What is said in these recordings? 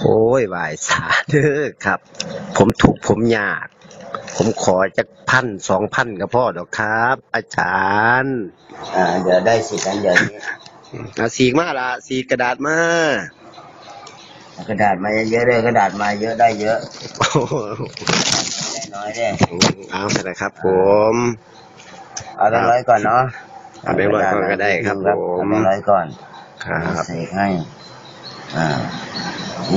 โอ้ยวายสาเด้อครับผมถูกผมยากผมขอจะ1,000 2,000ก็พอดอกครับอาจารย์เดี๋ยวได้สิกันเดี๋ยวนี้สีมาละสีกระดาษมากระดาษมาเยอะๆเลยกระดาษมาเยอะได้เยอะได้น้อยได้เอาเสร็จแล้วครับผมเอาแบงค์ร้อยก่อนเนาะเอาแบงค์ร้อยก่อนก็ได้ครับผมเอาแบงค์ร้อยก่อนครับเสกให้อื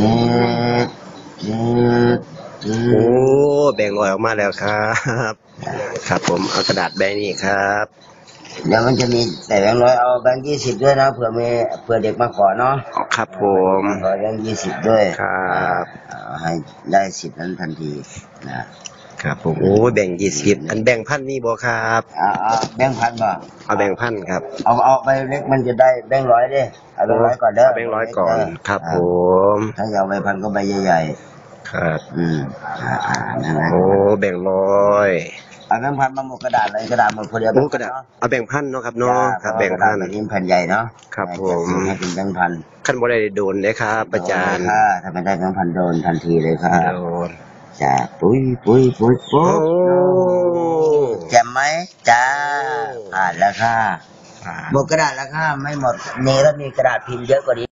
โอ้แบ่งค์ร้อยออกมาแล้วครับครับผมเอากระดาษใบนี้ครับเดี๋ยวมันจะมีแต่แบงค์ร้อยเอาแบงค์20ด้วยนะเผื่อเด็กมาขอเนาะครับผมขอแบงค์20ด้วยครับให้ได้10นั้นทันทีนะครับผมโอ้แบ่ง20อันแบ่ง1,000นี่บ่ครับแบงค์1,000บ่เอาแบ่ง1,000ครับเอาไปเล็กมันจะได้แบงค์ร้อยดิเอาแบงค์ร้อยก่อนเด้อแบงค์ร้อยก่อนครับผมถ้าเอาไป1,000ก็ใบใหญ่ๆครับนั่นแหละโอ้แบ่งร้อยเอาแบงค์1,000มาหมดกระดาษเลยกระดาษหมดพอดีโอ้กระดาษเอาแบ่ง1,000เนาะครับเนาะครับแบ่ง1,000 นี่แผ่นใหญ่เนาะครับผมให้เป็นแบงค์1,000 ขั้นบ่ได้โดนเด้ครับอาจารย์ถ้าไม่ได้แบงค์1,000โดนทันทีเลยครับโดนจ้าปุ้ยแจ่มไหมจ้าผ่านแล้วค่ะหมดกระดาษแล้วค่ะไม่หมดมีแล้วมีกระดาษพิมพ์เยอะกว่านี้